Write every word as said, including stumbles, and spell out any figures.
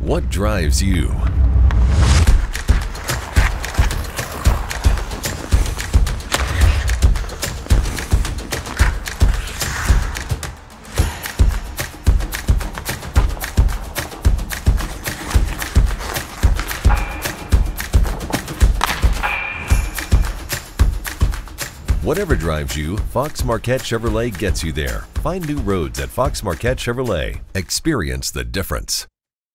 What drives you? Whatever drives you, Fox Marquette Chevrolet gets you there. Find new roads at Fox Marquette Chevrolet. Experience the difference.